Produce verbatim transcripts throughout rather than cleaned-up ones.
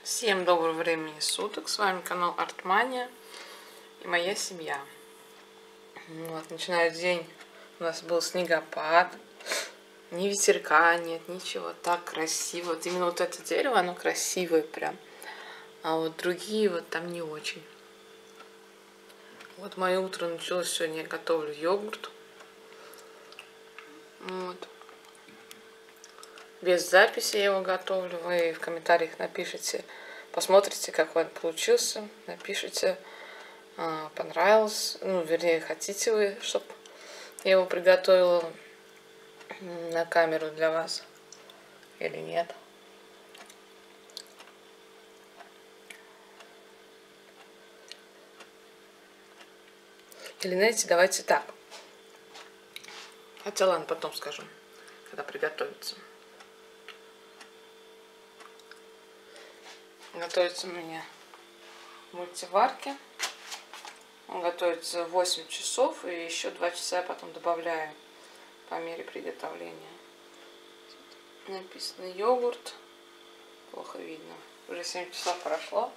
Всем доброго времени суток, с вами канал Артмания и моя семья. Вот, начинаю день, у нас был снегопад, ни ветерка нет, ничего, так красиво. Вот именно вот это дерево, оно красивое прям, а вот другие вот там не очень. Вот мое утро началось сегодня, я готовлю йогурт. Вот. Без записи я его готовлю, вы в комментариях напишите, посмотрите, как он получился, напишите, понравилось, ну, вернее, хотите вы, чтобы я его приготовила на камеру для вас или нет. Или, знаете, давайте так. Хотя ладно, потом скажу, когда приготовится. Готовится у меня в мультиварке. Он готовится восемь часов, и еще два часа я потом добавляю по мере приготовления. Написано йогурт. Плохо видно. Уже семь часов прошло.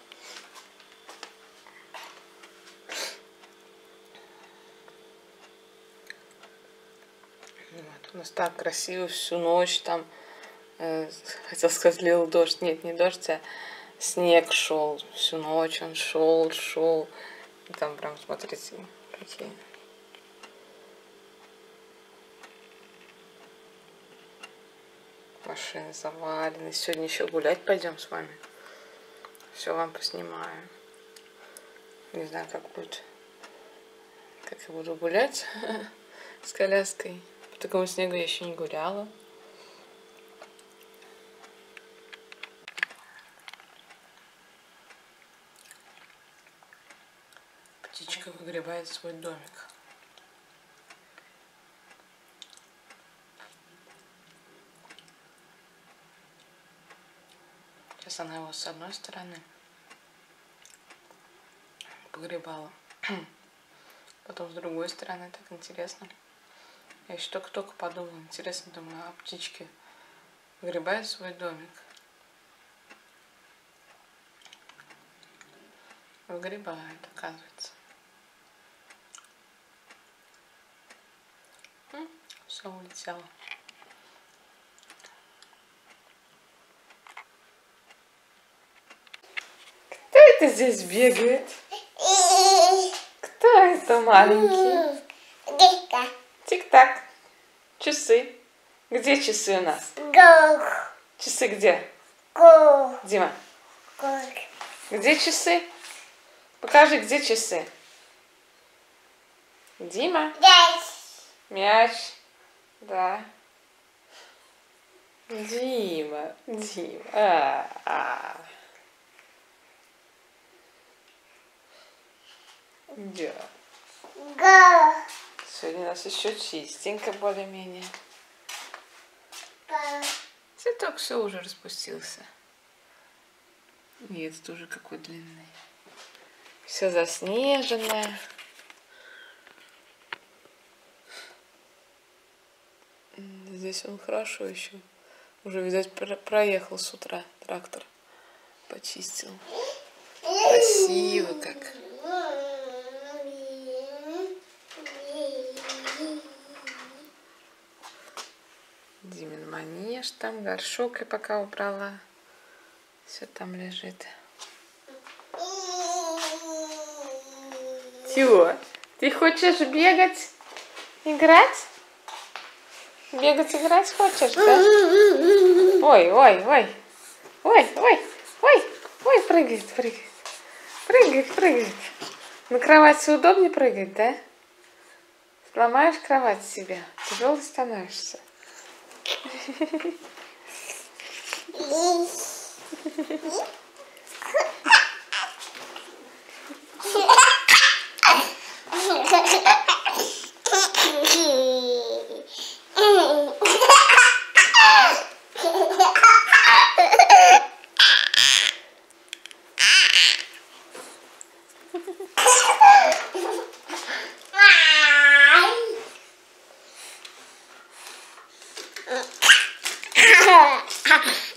Вот. У нас так красиво всю ночь там, э, хотел сказать, лил дождь. Нет, не дождь, а снег шел. Всю ночь он шел, шел. И там прям, смотрите, какие. Машины завалены. Сегодня еще гулять пойдем с вами. Все вам поснимаю. Не знаю, как будет. Как я буду гулять с коляской. По такому снегу я еще не гуляла. Птичка выгребает свой домик. Сейчас она его с одной стороны погребала, потом с другой стороны. Так интересно. Я еще только-только подумала, интересно, думаю, а птички выгребают свой домик? Выгребают, оказывается. Все улетело. Кто это здесь бегает? Кто это маленький? Тик-так. Часы. Где часы у нас? Часы где? Дима. Где часы? Покажи, где часы. Дима. Мяч. Да. Дима. Дима. А -а -а. Да. Сегодня у нас еще чистенько, более-менее. Цветок все уже распустился. И этот уже какой длинный. Все заснеженное. Здесь он хорошо еще. Уже, видать, проехал с утра трактор. Почистил. Красиво как. Димин манеж, там горшок я пока убрала. Все там лежит. Тё, ты хочешь бегать, играть? Бегать, играть хочешь, да? Ой, ой, ой. Ой, ой, ой, ой, прыгает, прыгает. Прыгает, прыгает. На кровати удобнее прыгать, да? Сломаешь кровать себе, тяжело становишься.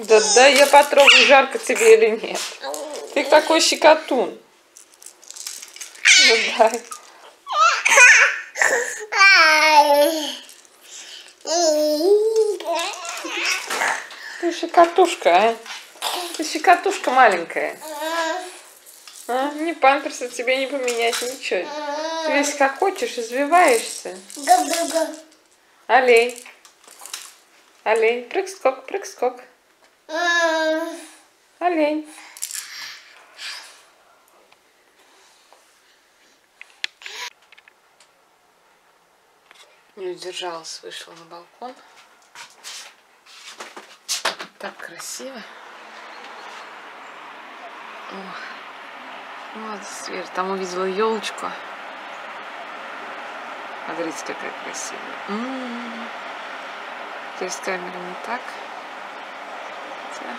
Да, да, я потрогаю, жарко тебе или нет. Ты такой щекотун. Ну, дай. Ты щекотушка, а? Ты щекотушка маленькая. А? Ни памперса тебе не поменять, ничего. Ты весь как хочешь, извиваешься. Олень. Олень. Прыг-скок, прыг-скок. Олень. Не удержалась, вышла на балкон. Так красиво. Ох. Вот, сверху. Там увидела елочку. Смотрите, какая красивая. М-м-м. То есть камера не так. Хотя...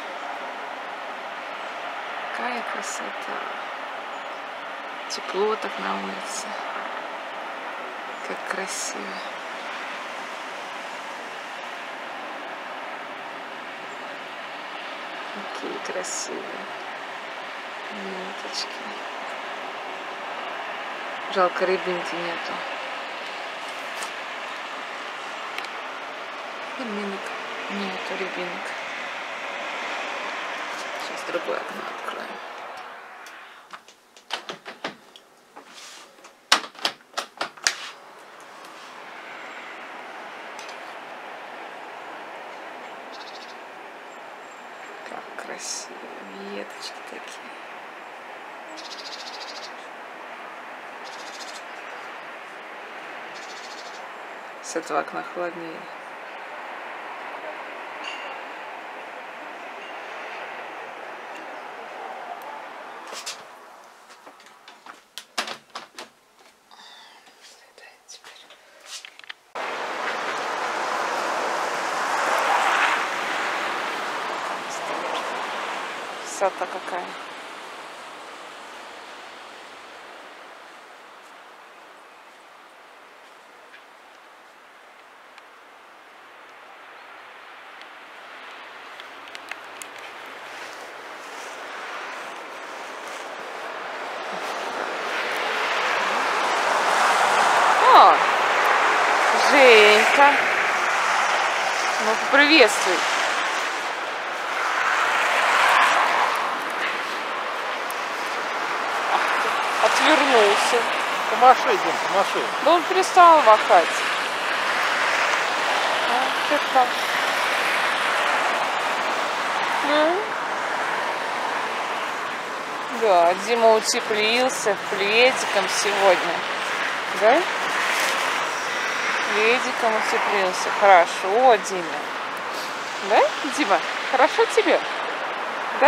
Какая красота. Тепло так на улице. Как красиво. Какие красивые ниточки. Жалко, рябинки нету. Рябинок. Нету рябинок. Сейчас другое окно откроем. Как красиво. Веточки такие. С этого окна холоднее. Красота какая. О, Женька. Ну, приветствуй. Отвернулся. Помаши, Дим, помаши. Да он перестал махать. А, ты как? Ну? Да, Дима утеплился пледиком сегодня. Да? Пледиком утеплился. Хорошо, Дима. Да, Дима? Хорошо тебе? Да?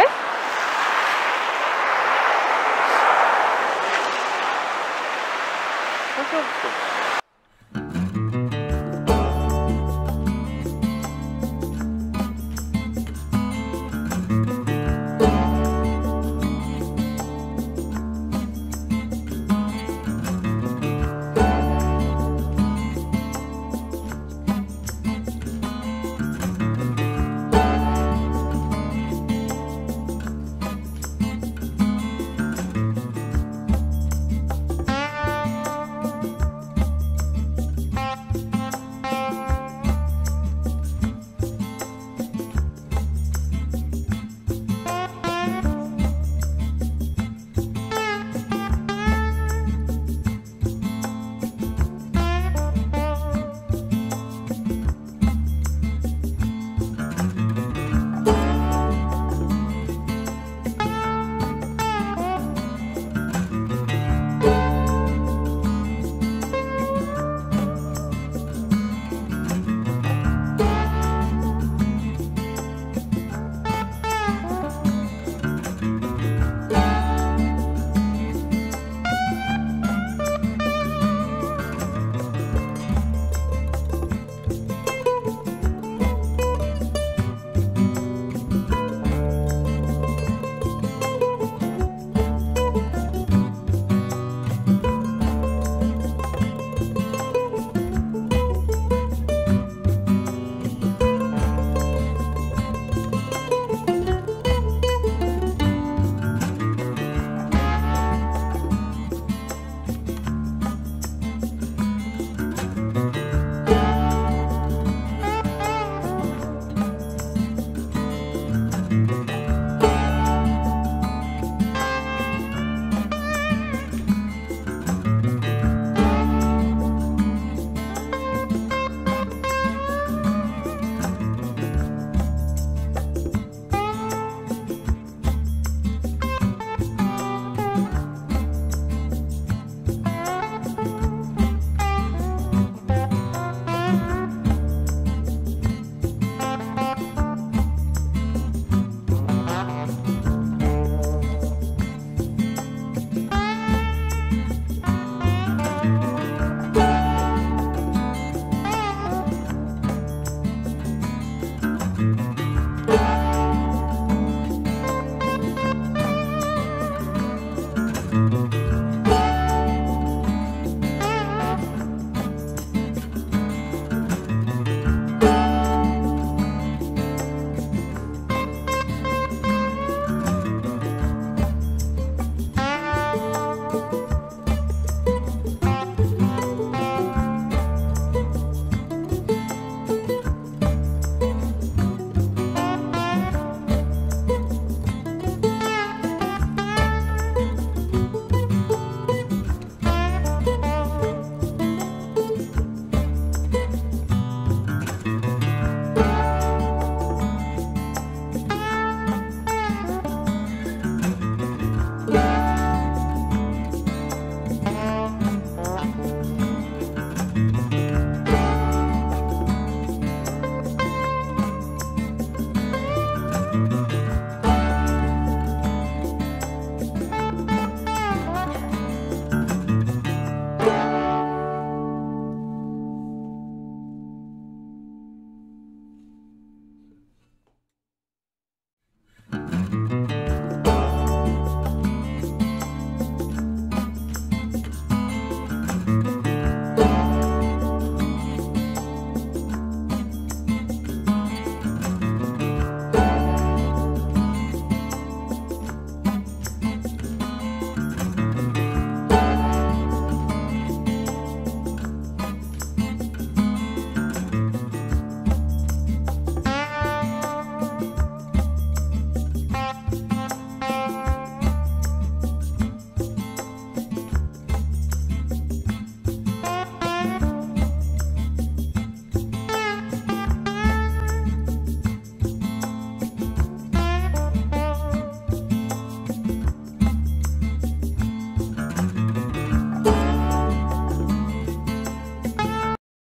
Пожалуйста. Пока.